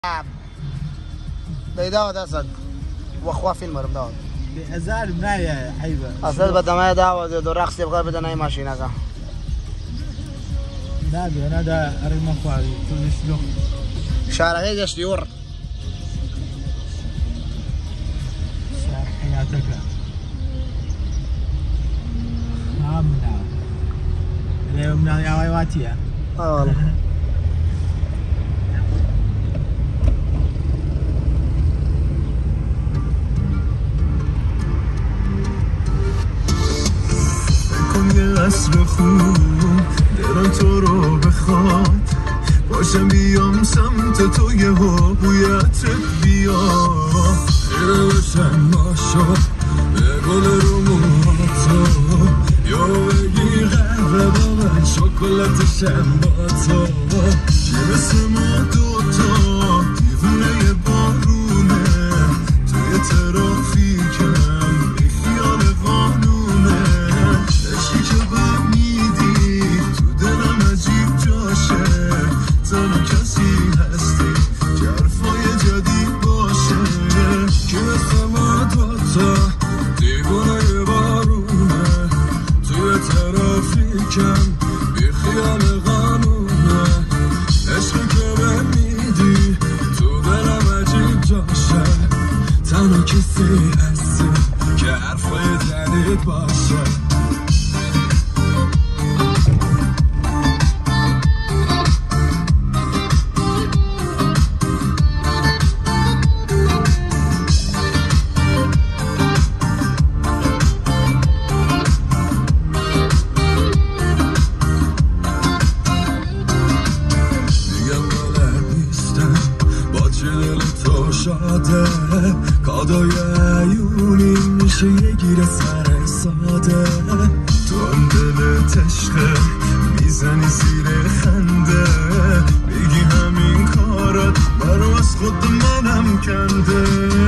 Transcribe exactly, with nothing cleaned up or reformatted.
داود اسد واخوه فين مرم داود هزار منايا حيبه اصل بدنا داود دو رقص يبغى بدنا اي ماشينه كا نبي انا دا ارمى خواري كل شلو شارع هيك يور شارع حياتك امنا اليوم يا واتيا اه والله قصر خوب دلم تو رو بخواد باشم بیام سمت تو یه ها بویت بیا خیره باشم باشا به گل رو موهاتو یا بگی قهوه با من شکلاتشم با تو که مثل ما دوتا دیوونه بارونه توی ترافیکم بی خیال قانونه عشقی که بهم میدی تو دلم عجیب جاشه تنها کسی هستی که حرفای جدید باشه که مثل ما دوتا دیوونه بارونه توی ترافیکم بی خیال قانونه عشقی که بهم میدی تو دلم عجیب جاشه تنها کسی هستی که حرفای جدید باشه کادوی عیونی میشه یه گیر سر ساده تو هم دلت عشقه میزنی زیر خنده بگی همین کارات برو از خود منم کنده